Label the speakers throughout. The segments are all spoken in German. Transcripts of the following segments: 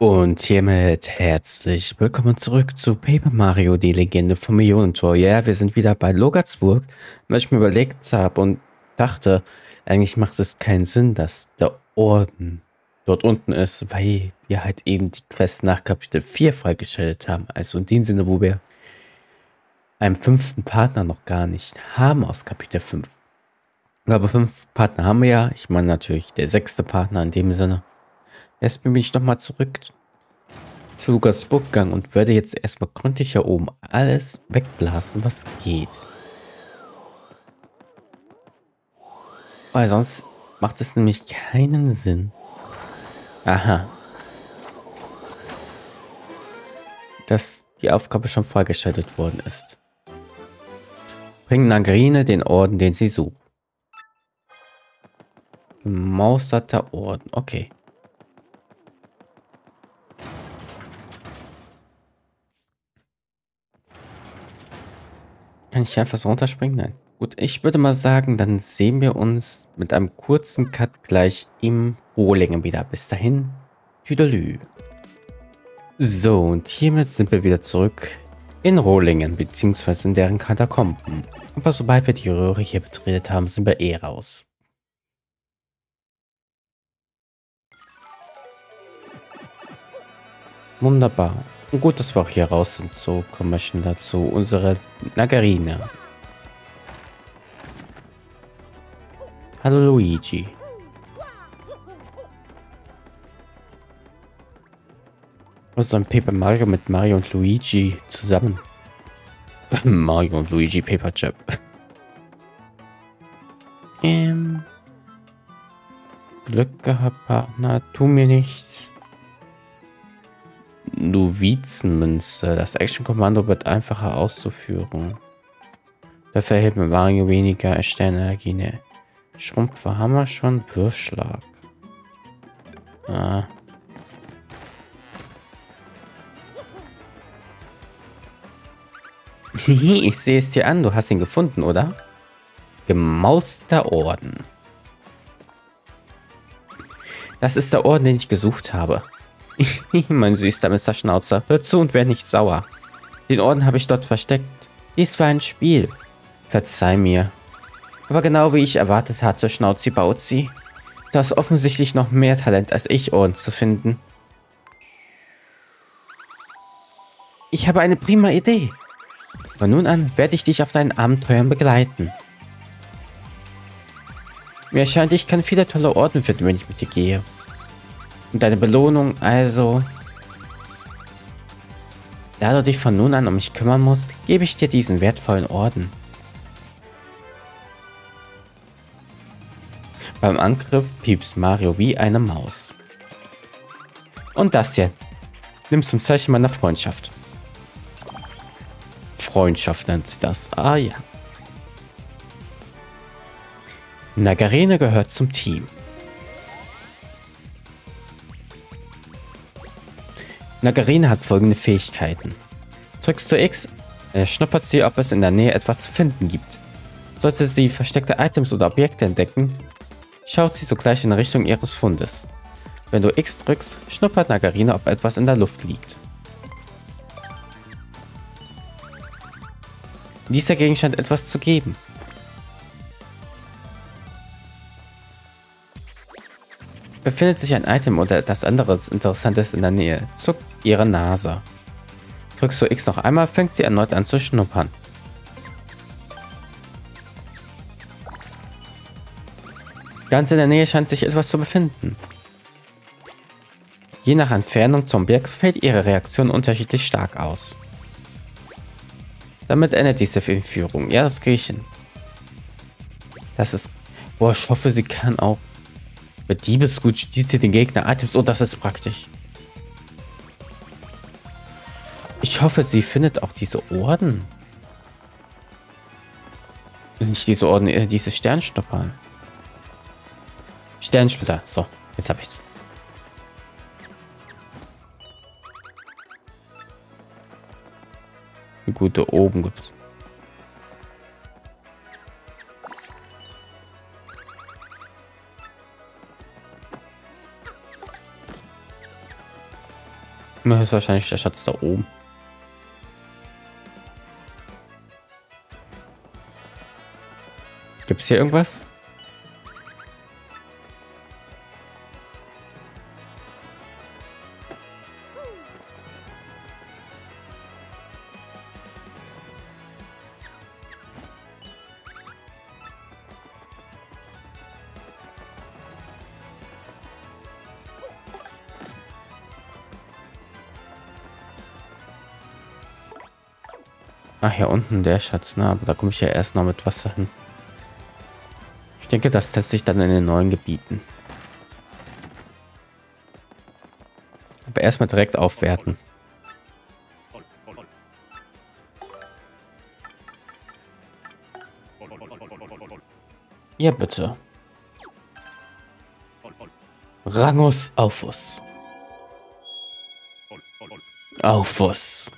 Speaker 1: Und hiermit herzlich willkommen zurück zu Paper Mario, die Legende vom Millionentor. Ja, wir sind wieder bei Logatsburg, weil ich mir überlegt habe und dachte, eigentlich macht es keinen Sinn, dass der Orden dort unten ist, weil wir halt eben die Quest nach Kapitel 4 freigeschaltet haben. Also in dem Sinne, wo wir einen 5. Partner noch gar nicht haben aus Kapitel 5. Aber 5 Partner haben wir ja. Ich meine natürlich der 6. Partner in dem Sinne. Jetzt bin ich nochmal zurück zu Lukas Burggang und werde jetzt erstmal gründlich hier oben alles wegblasen, was geht. Weil sonst macht es nämlich keinen Sinn. Aha. Dass die Aufgabe schon freigeschaltet worden ist. Bringen Nagrine den Orden, den sie sucht. Gemausterter Orden. Okay. Kann ich einfach so runterspringen? Nein. Gut, ich würde mal sagen, dann sehen wir uns mit einem kurzen Cut gleich im Rohlingen wieder. Bis dahin, Tüdelü. So, und hiermit sind wir wieder zurück in Rohlingen, beziehungsweise in deren Katakomben. Aber sobald wir die Röhre hier betreten haben, sind wir eh raus. Wunderbar. Und gut, dass wir auch hier raus sind. So kommen wir schon dazu. Unsere Nagarine. Hallo Luigi. Was ist ein Paper Mario mit Mario und Luigi zusammen? Mario und Luigi Paper Chip. Glück gehabt, Partner. Tu mir nichts. Novizenmünze. Das Action-Kommando wird einfacher auszuführen. Dafür erhält mit Mario weniger Sternenergie. Ne. Schrumpfer haben wir schon. Würschlag. Ah. Ich sehe es dir an. Du hast ihn gefunden, oder? Gemauster Orden. Das ist der Orden, den ich gesucht habe. Mein süßer Mr. Schnauzer, hör zu und werde nicht sauer. Den Orden habe ich dort versteckt. Dies war ein Spiel. Verzeih mir. Aber genau wie ich erwartet hatte, Schnauzi Bauzi. Du hast offensichtlich noch mehr Talent als ich, Orden zu finden. Ich habe eine prima Idee. Von nun an werde ich dich auf deinen Abenteuern begleiten. Mir scheint, ich kann viele tolle Orden finden, wenn ich mit dir gehe. Und deine Belohnung, also... Da du dich von nun an um mich kümmern musst, gebe ich dir diesen wertvollen Orden. Beim Angriff piepst Mario wie eine Maus. Und das hier. Nimm zum Zeichen meiner Freundschaft. Freundschaft nennt sie das. Ah ja. Nagarene gehört zum Team. Nagarene hat folgende Fähigkeiten. Drückst du X, schnuppert sie, ob es in der Nähe etwas zu finden gibt. Sollte sie versteckte Items oder Objekte entdecken, schaut sie sogleich in Richtung ihres Fundes. Wenn du X drückst, schnuppert Nagarene, ob etwas in der Luft liegt. Dieser Gegenstand etwas zu geben. Befindet sich ein Item oder etwas anderes Interessantes in der Nähe, zuckt ihre Nase. Drückst du X noch einmal, fängt sie erneut an zu schnuppern. Ganz in der Nähe scheint sich etwas zu befinden. Je nach Entfernung zum Objekt fällt ihre Reaktion unterschiedlich stark aus. Damit endet diese Führung. Ja, das kriege ich hin. Das ist... Boah, ich hoffe, sie kann auch... Mit Diebesgut stieß sie den Gegner Items. Oh, das ist praktisch. Ich hoffe, sie findet auch diese Orden. Nicht diese Orden, diese Sternschnuppern. Sternsplitter. So, jetzt habe ich's. Wie gut da oben gibt's. Das ist wahrscheinlich der Schatz da oben. Gibt es hier irgendwas? Ach, hier unten der Schatz, ne? Aber da komme ich ja erst noch mit Wasser hin. Ich denke, das setzt sich dann in den neuen Gebieten. Aber erstmal direkt aufwerten. Ja, bitte. Rangus Aufus. Aufus.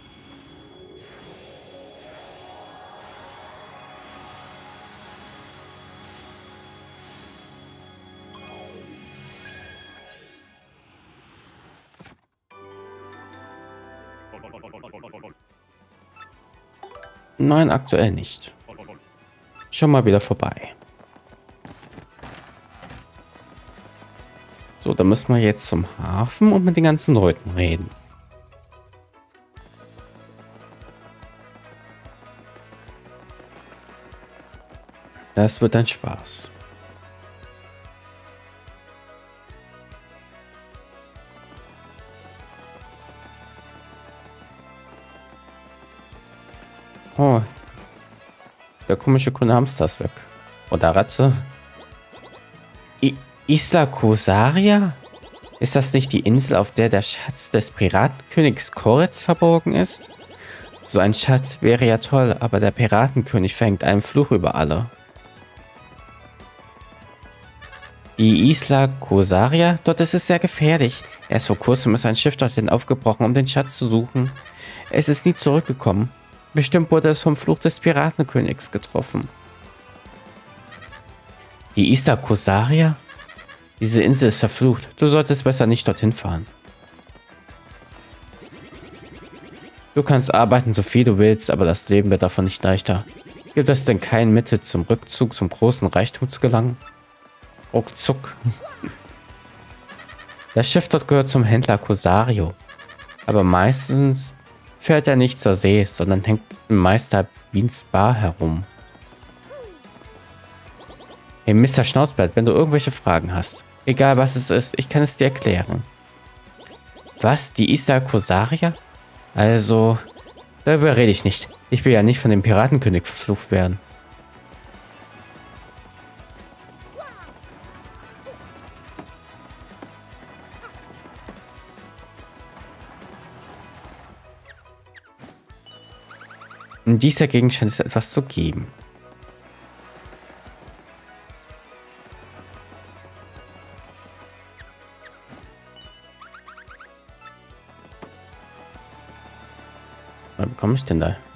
Speaker 1: Nein, aktuell nicht. Schon mal wieder vorbei. So, dann müssen wir jetzt zum Hafen und mit den ganzen Leuten reden. Das wird ein Spaß. Oh, der komische Kunde Hamster ist weg. Oder Ratze. Isla Kosaria? Ist das nicht die Insel, auf der der Schatz des Piratenkönigs Koritz verborgen ist? So ein Schatz wäre ja toll, aber der Piratenkönig verhängt einen Fluch über alle. Die Isla Kosaria? Dort ist es sehr gefährlich. Erst vor kurzem ist ein Schiff dorthin aufgebrochen, um den Schatz zu suchen. Es ist nie zurückgekommen. Bestimmt wurde es vom Fluch des Piratenkönigs getroffen. Die Isla Kosaria? Diese Insel ist verflucht. Du solltest besser nicht dorthin fahren. Du kannst arbeiten, so viel du willst, aber das Leben wird davon nicht leichter. Gibt es denn kein Mittel zum Rückzug zum großen Reichtum zu gelangen? Ruckzuck. Das Schiff dort gehört zum Händler Kosario. Aber meistens fährt er nicht zur See, sondern hängt im Meister Beans Bar herum. Hey, Mr. Schnauzbart, wenn du irgendwelche Fragen hast, egal was es ist, ich kann es dir erklären. Was? Die Isla Kosaria? Also, darüber rede ich nicht. Ich will ja nicht von dem Piratenkönig verflucht werden. In dieser Gegend scheint es etwas zu geben. Was bekomme ich denn da?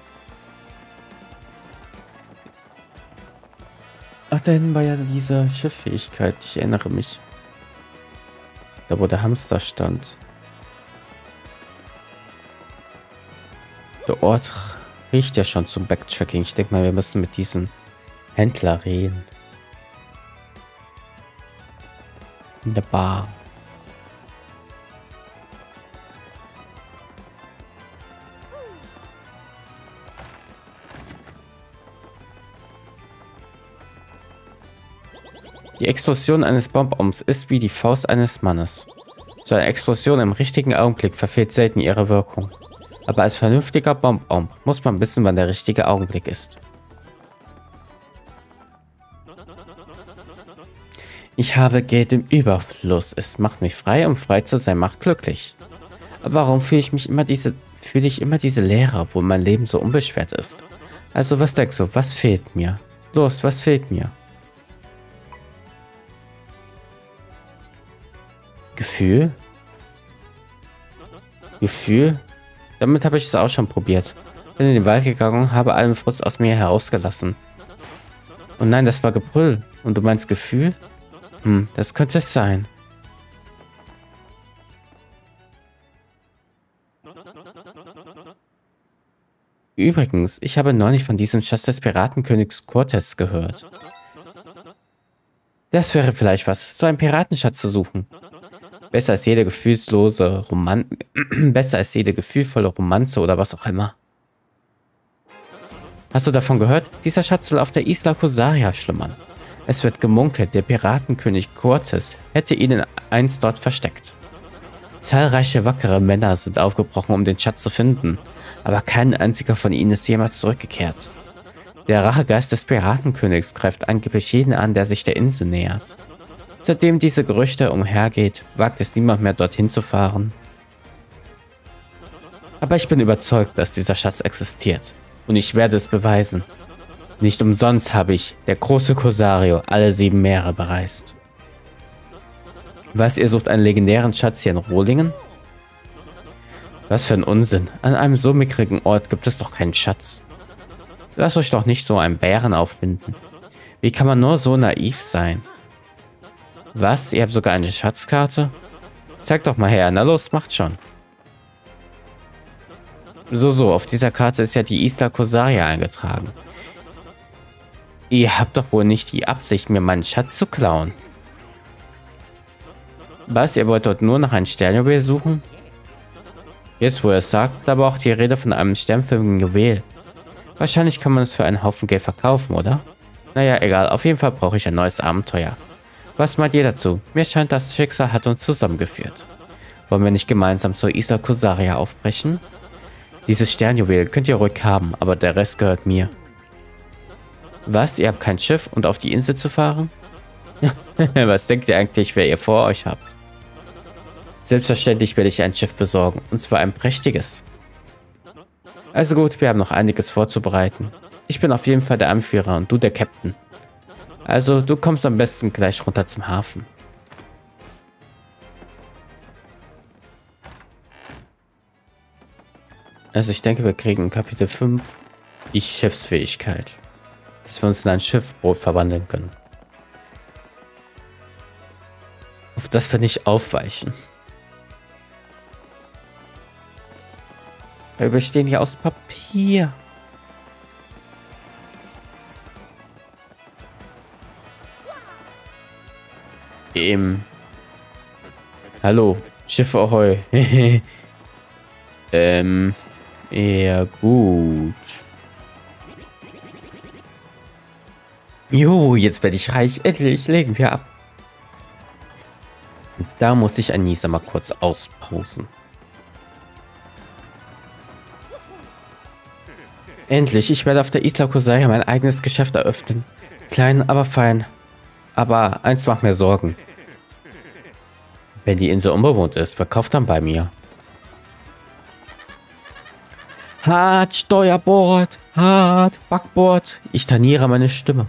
Speaker 1: Ach, da hinten war ja diese Schifffähigkeit. Ich erinnere mich. Da, wo der Hamster stand. Der Ort riecht ja schon zum Backtracking. Ich denke mal, wir müssen mit diesem Händler reden. In der Bar. Die Explosion eines Bonbons ist wie die Faust eines Mannes. So eine Explosion im richtigen Augenblick verfehlt selten ihre Wirkung. Aber als vernünftiger Bonbon muss man wissen, wann der richtige Augenblick ist. Ich habe Geld im Überfluss. Es macht mich frei und frei zu sein macht glücklich. Aber warum fühle ich immer diese Leere, obwohl mein Leben so unbeschwert ist? Also was denkst du, was fehlt mir? Los, was fehlt mir? Gefühl? Gefühl? Damit habe ich es auch schon probiert. Bin in den Wald gegangen, habe allen Frust aus mir herausgelassen. Und nein, das war Gebrüll. Und du meinst Gefühl? Das könnte es sein. Übrigens, ich habe neulich von diesem Schatz des Piratenkönigs Cortez gehört. Das wäre vielleicht was, so einen Piratenschatz zu suchen. Besser als jede besser als jede gefühlvolle Romanze oder was auch immer. Hast du davon gehört? Dieser Schatz soll auf der Isla Cosaria schlummern. Es wird gemunkelt, der Piratenkönig Cortez hätte ihn einst dort versteckt. Zahlreiche wackere Männer sind aufgebrochen, um den Schatz zu finden, aber kein einziger von ihnen ist jemals zurückgekehrt. Der Rachegeist des Piratenkönigs greift angeblich jeden an, der sich der Insel nähert. Seitdem diese Gerüchte umhergeht, wagt es niemand mehr dorthin zu fahren. Aber ich bin überzeugt, dass dieser Schatz existiert. Und ich werde es beweisen. Nicht umsonst habe ich, der große Cosario, alle 7 Meere bereist. Was, ihr sucht einen legendären Schatz hier in Rohlingen? Was für ein Unsinn. An einem so mickrigen Ort gibt es doch keinen Schatz. Lasst euch doch nicht so einen Bären aufbinden. Wie kann man nur so naiv sein? Was? Ihr habt sogar eine Schatzkarte? Zeig doch mal her. Na los, macht schon. So, auf dieser Karte ist ja die Isla Cosaria eingetragen. Ihr habt doch wohl nicht die Absicht, mir meinen Schatz zu klauen. Was? Ihr wollt dort nur nach einem Sternjuwel suchen? Jetzt, wo er es sagt, aber auch die Rede von einem sternförmigen Juwel. Wahrscheinlich kann man es für einen Haufen Geld verkaufen, oder? Naja, egal. Auf jeden Fall brauche ich ein neues Abenteuer. Was meint ihr dazu? Mir scheint, das Schicksal hat uns zusammengeführt. Wollen wir nicht gemeinsam zur Isla Cosaria aufbrechen? Dieses Sternjuwel könnt ihr ruhig haben, aber der Rest gehört mir. Was? Ihr habt kein Schiff und auf die Insel zu fahren? Was denkt ihr eigentlich, wer ihr vor euch habt? Selbstverständlich werde ich ein Schiff besorgen, und zwar ein prächtiges. Also gut, wir haben noch einiges vorzubereiten. Ich bin auf jeden Fall der Anführer und du der Captain. Also, du kommst am besten gleich runter zum Hafen. Also ich denke, wir kriegen in Kapitel 5 die Schiffsfähigkeit. Dass wir uns in ein Schiffboot verwandeln können. Auf das wir nicht aufweichen. Wir bestehen hier aus Papier. Hallo, Schiffe Ahoi. Ja gut. Jo, jetzt werde ich reich. Endlich legen wir ab. Da muss ich Anissa mal kurz auspausen. Endlich, ich werde auf der Isla Cosaria mein eigenes Geschäft eröffnen. Klein, aber fein. Aber eins macht mir Sorgen. Wenn die Insel unbewohnt ist, verkauft dann bei mir. Hart, Steuerbord, hart, Backbord. Ich trainiere meine Stimme.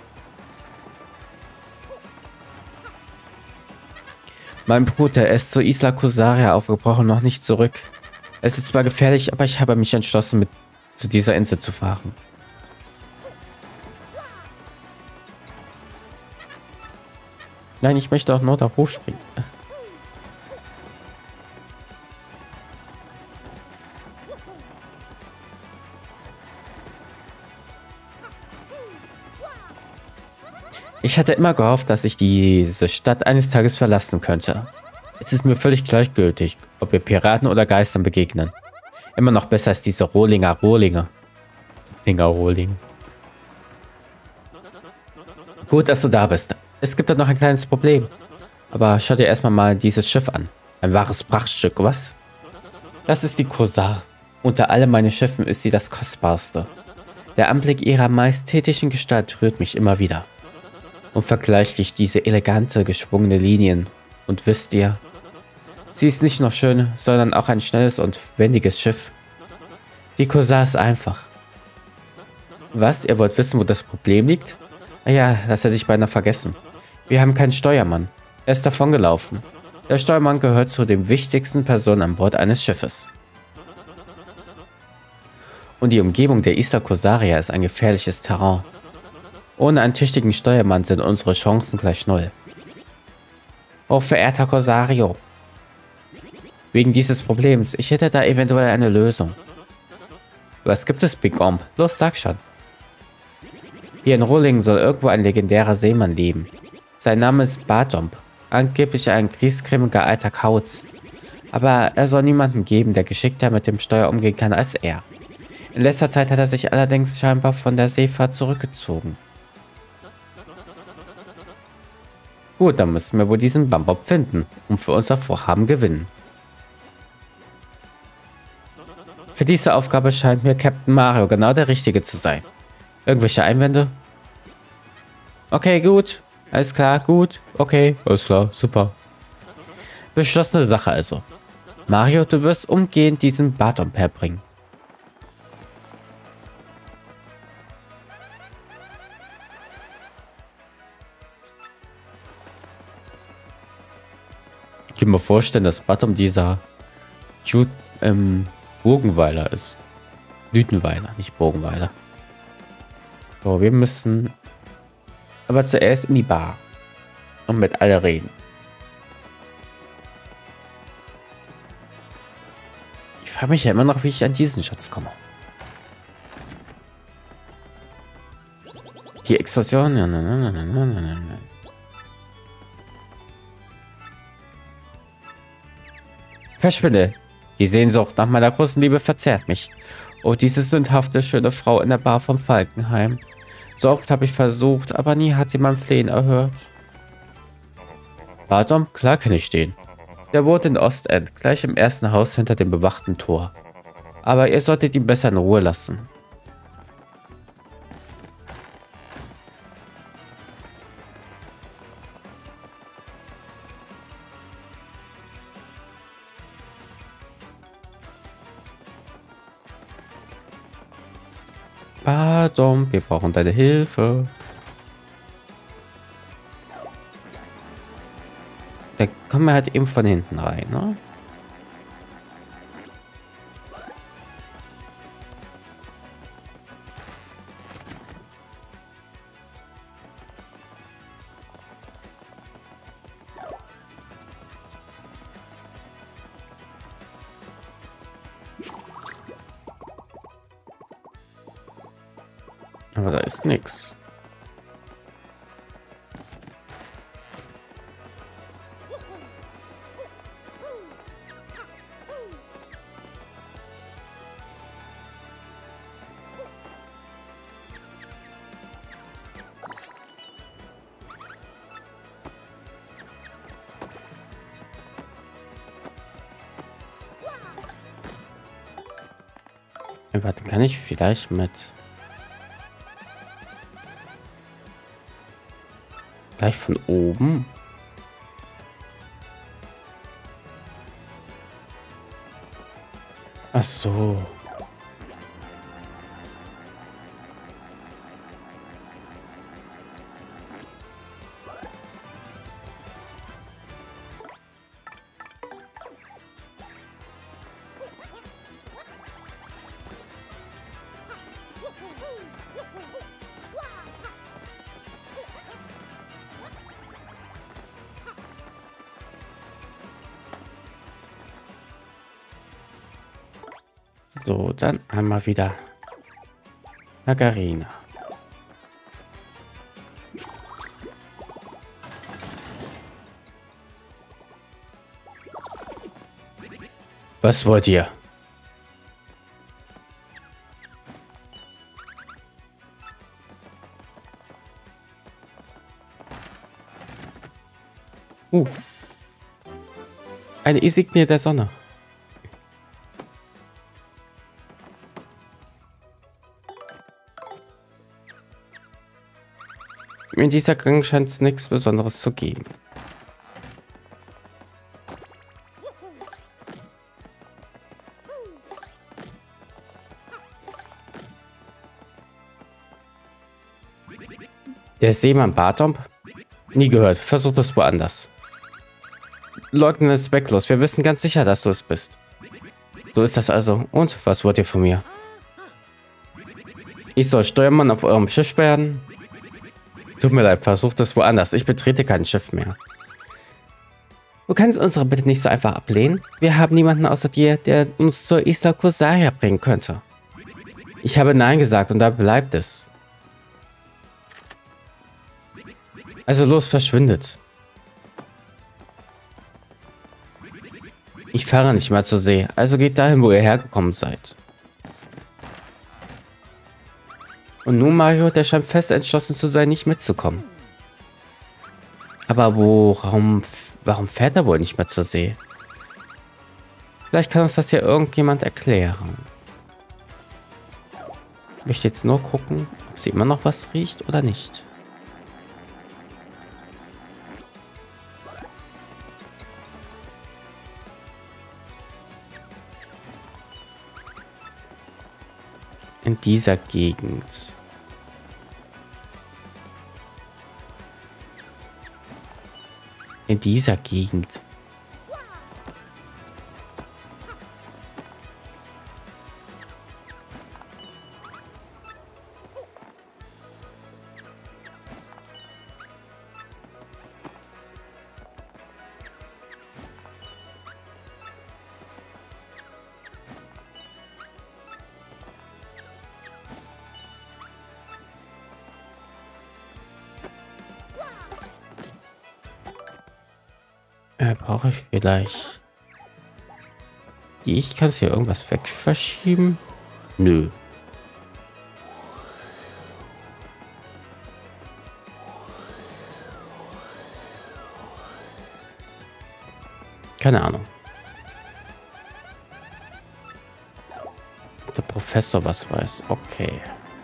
Speaker 1: Mein Bruder ist zur Isla Cosaria aufgebrochen, noch nicht zurück. Es ist zwar gefährlich, aber ich habe mich entschlossen, zu dieser Insel zu fahren. Nein, ich möchte auch nur da hochspringen. Ich hatte immer gehofft, dass ich diese Stadt eines Tages verlassen könnte. Es ist mir völlig gleichgültig, ob wir Piraten oder Geistern begegnen. Immer noch besser als diese Rohlinge. Gut, dass du da bist. Es gibt da noch ein kleines Problem. Aber schau dir erstmal mal dieses Schiff an. Ein wahres Prachtstück, was? Das ist die Corsair. Unter all meinen Schiffen ist sie das kostbarste. Der Anblick ihrer majestätischen Gestalt rührt mich immer wieder. Unvergleichlich diese elegante, geschwungene Linien. Und wisst ihr, sie ist nicht nur schön, sondern auch ein schnelles und wendiges Schiff. Die Corsair ist einfach. Was? Ihr wollt wissen, wo das Problem liegt? Ah ja, das hätte ich beinahe vergessen. Wir haben keinen Steuermann. Er ist davongelaufen. Der Steuermann gehört zu den wichtigsten Personen an Bord eines Schiffes. Und die Umgebung der Isla Cosaria ist ein gefährliches Terrain. Ohne einen tüchtigen Steuermann sind unsere Chancen gleich null. Hochverehrter Corsario, Wegen dieses Problems. Ich hätte da eventuell eine Lösung. Was gibt es, Big Omb? Los, sag schon. Hier in Rohlingen soll irgendwo ein legendärer Seemann leben. Sein Name ist Bartomp. Angeblich ein griesgrämiger alter Kauz. Aber er soll niemanden geben, der geschickter mit dem Steuer umgehen kann als er. In letzter Zeit hat er sich allerdings scheinbar von der Seefahrt zurückgezogen. Gut, dann müssen wir wohl diesen Bambop finden und für unser Vorhaben gewinnen. Für diese Aufgabe scheint mir Captain Mario genau der Richtige zu sein. Irgendwelche Einwände? Okay, gut. Alles klar, gut. Okay, alles klar, super. Beschlossene Sache also. Mario, du wirst umgehend diesen Bartomp herbringen. Ich kann mir vorstellen, dass Bartomp dieser Burgenweiler ist. Blütenweiler, nicht Burgenweiler. So, wir müssen aber zuerst in die Bar und mit alle reden. Ich frage mich ja immer noch, wie ich an diesen Schatz komme. Die Explosion. Verschwinde. Die Sehnsucht nach meiner großen Liebe verzehrt mich. Oh, diese sündhafte, schöne Frau in der Bar vom Falkenheim. So oft habe ich versucht, aber nie hat sie mein Flehen erhört. Bartomp, klar kann ich stehen. Der wohnt in Ostend, gleich im ersten Haus hinter dem bewachten Tor. Aber ihr solltet ihn besser in Ruhe lassen. Bartomp, wir brauchen deine Hilfe. Da kommen wir halt eben von hinten rein, ne? Aber da ist nichts. Warte, kann ich vielleicht mit... Gleich von oben? Ach so. So, dann einmal wieder Margarine. Was wollt ihr? Eine Insignie der Sonne. In dieser Gang scheint es nichts Besonderes zu geben. Der Seemann Bartomp? Nie gehört. Versucht es woanders. Leugnen ist zwecklos. Wir wissen ganz sicher, dass du es bist. So ist das also. Und was wollt ihr von mir? Ich soll Steuermann auf eurem Schiff werden? Tut mir leid, versucht es woanders. Ich betrete kein Schiff mehr. Du kannst unsere Bitte nicht so einfach ablehnen. Wir haben niemanden außer dir, der uns zur Isla Kursaria bringen könnte. Ich habe Nein gesagt und da bleibt es. Also los, verschwindet. Ich fahre nicht mal zur See, also geht dahin, wo ihr hergekommen seid. Und nun Mario, der scheint fest entschlossen zu sein, nicht mitzukommen. Aber warum fährt er wohl nicht mehr zur See? Vielleicht kann uns das ja irgendjemand erklären. Ich möchte jetzt nur gucken, ob sie immer noch was riecht oder nicht. In dieser Gegend. In dieser Gegend. Brauche ich vielleicht... Ich kann es hier irgendwas weg verschieben? Nö. Keine Ahnung. Der Professor was weiß. Okay.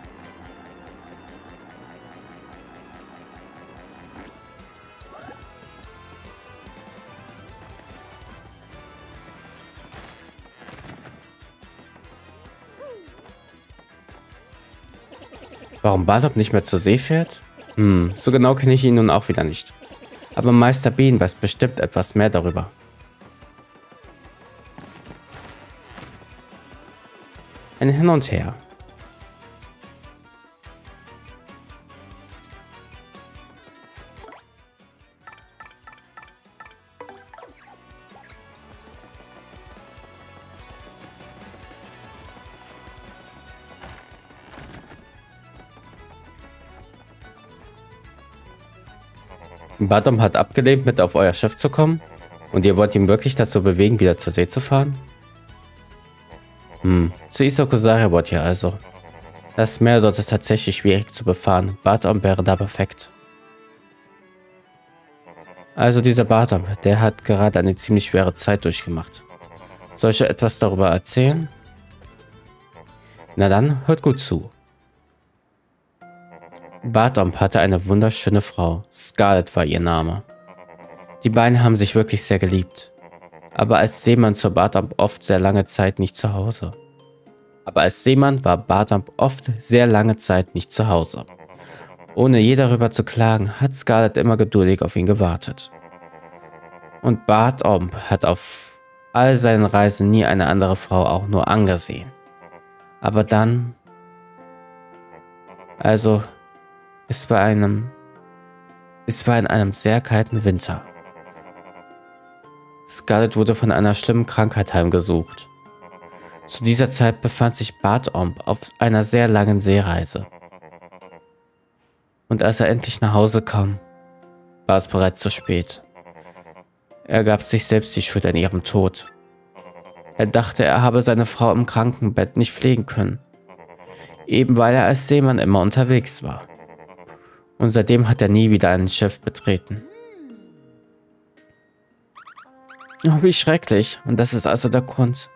Speaker 1: Warum Bartop nicht mehr zur See fährt? So genau kenne ich ihn nun auch wieder nicht. Aber Meister Bean weiß bestimmt etwas mehr darüber. Ein Hin und Her. Bartop hat abgelehnt, mit auf euer Schiff zu kommen? Und ihr wollt ihn wirklich dazu bewegen, wieder zur See zu fahren? Zu Isla Kursaria wollt ihr also. Das Meer dort ist tatsächlich schwierig zu befahren. Bartop wäre da perfekt. Also dieser Bartop, der hat gerade eine ziemlich schwere Zeit durchgemacht. Soll ich etwas darüber erzählen? Na dann, hört gut zu. Bartop hatte eine wunderschöne Frau. Scarlet war ihr Name. Die beiden haben sich wirklich sehr geliebt. Aber als Seemann war Bartop oft sehr lange Zeit nicht zu Hause. Ohne je darüber zu klagen, hat Scarlet immer geduldig auf ihn gewartet. Und Bartop hat auf all seinen Reisen nie eine andere Frau auch nur angesehen. Aber dann... Also... Es war in einem sehr kalten Winter. Scarlet wurde von einer schlimmen Krankheit heimgesucht. Zu dieser Zeit befand sich Bartop auf einer sehr langen Seereise. Und als er endlich nach Hause kam, war es bereits zu spät. Er gab sich selbst die Schuld an ihrem Tod. Er dachte, er habe seine Frau im Krankenbett nicht pflegen können, eben weil er als Seemann immer unterwegs war. Und seitdem hat er nie wieder ein Schiff betreten. Oh, wie schrecklich. Und das ist also der Grund.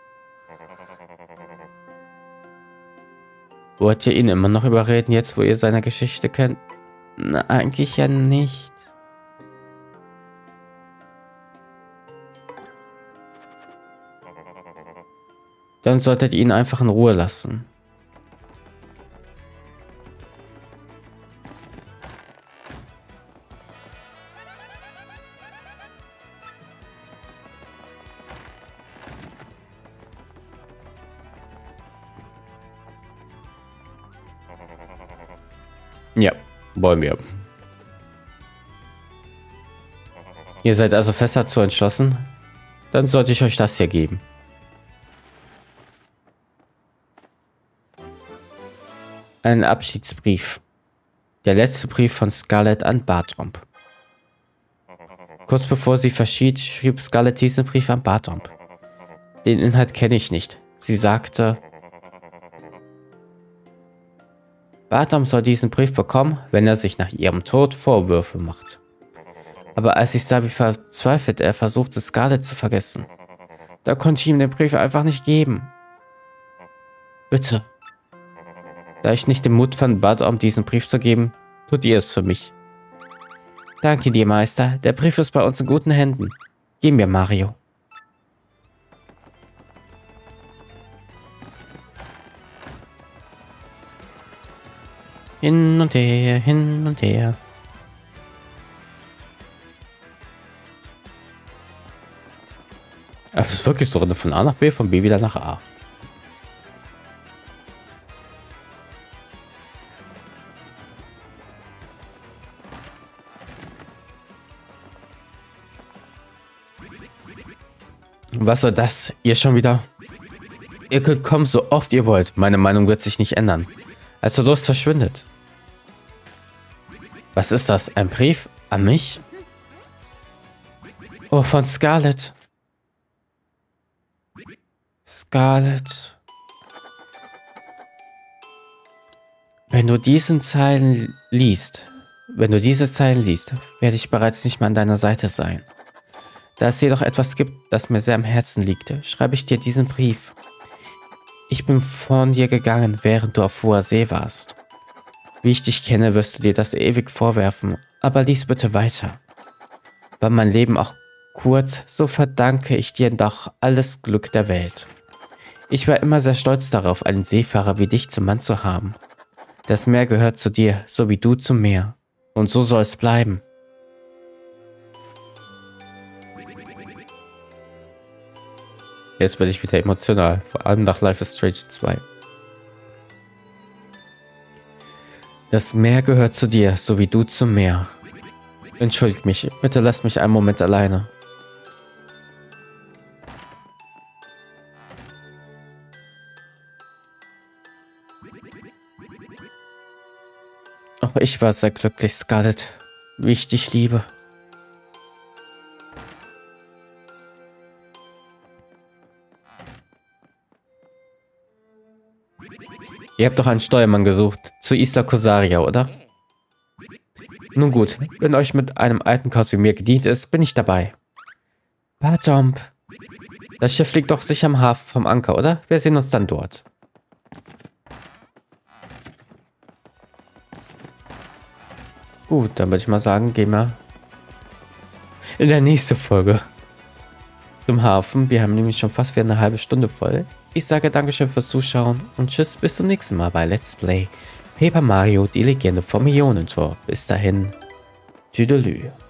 Speaker 1: Wollt ihr ihn immer noch überreden, jetzt wo ihr seine Geschichte kennt? Na, eigentlich ja nicht. Dann solltet ihr ihn einfach in Ruhe lassen. Ja, wollen wir. Ihr seid also fest dazu entschlossen? Dann sollte ich euch das hier geben. Ein Abschiedsbrief. Der letzte Brief von Scarlett an Bartromp. Kurz bevor sie verschied, schrieb Scarlett diesen Brief an Bartromp. Den Inhalt kenne ich nicht. Sie sagte, Bartromp soll diesen Brief bekommen, wenn er sich nach ihrem Tod Vorwürfe macht. Aber als ich sah, wie verzweifelt er versuchte, Scarlett zu vergessen, da konnte ich ihm den Brief einfach nicht geben. Bitte. Da ich nicht den Mut fand, Bartromp diesen Brief zu geben, tut ihr es für mich. Danke dir, Meister. Der Brief ist bei uns in guten Händen. Geh mir, Mario. Hin und her, hin und her. Es ist wirklich so, von A nach B, von B wieder nach A. Was soll das? Ihr schon wieder? Ihr könnt kommen, so oft ihr wollt. Meine Meinung wird sich nicht ändern. Also los, verschwindet. Was ist das? Ein Brief? An mich? Oh, von Scarlett. Scarlett. Wenn du diese Zeilen liest, werde ich bereits nicht mehr an deiner Seite sein. Da es jedoch etwas gibt, das mir sehr am Herzen liegt, schreibe ich dir diesen Brief. Ich bin von dir gegangen, während du auf hoher See warst. Wie ich dich kenne, wirst du dir das ewig vorwerfen, aber lies bitte weiter. War mein Leben auch kurz, so verdanke ich dir doch alles Glück der Welt. Ich war immer sehr stolz darauf, einen Seefahrer wie dich zum Mann zu haben. Das Meer gehört zu dir, so wie du zum Meer. Und so soll es bleiben. Jetzt werde ich wieder emotional, vor allem nach Life is Strange 2. Das Meer gehört zu dir, so wie du zum Meer. Entschuldigt mich, bitte lasst mich einen Moment alleine. Auch ich war sehr glücklich, Scarlett, wie ich dich liebe. Ihr habt doch einen Steuermann gesucht, zu Isla Cosaria, oder? Nun gut, wenn euch mit einem alten Kauz wie mir gedient ist, bin ich dabei. Bartromp. Das Schiff liegt doch sicher am Hafen vom Anker, oder? Wir sehen uns dann dort. Gut, dann würde ich mal sagen, gehen wir in der nächsten Folge zum Hafen. Wir haben nämlich schon fast wieder eine halbe Stunde voll. Ich sage Dankeschön fürs Zuschauen und tschüss, bis zum nächsten Mal bei Let's Play Paper Mario, die Legende vom Millionentor. Bis dahin, Tüdelü.